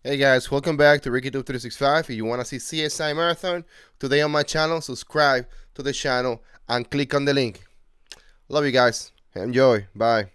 Hey guys, welcome back to RickyTube365. If you want to see CSI Marathon today on my channel, subscribe to the channel and click on the link. Love you guys. Enjoy. Bye.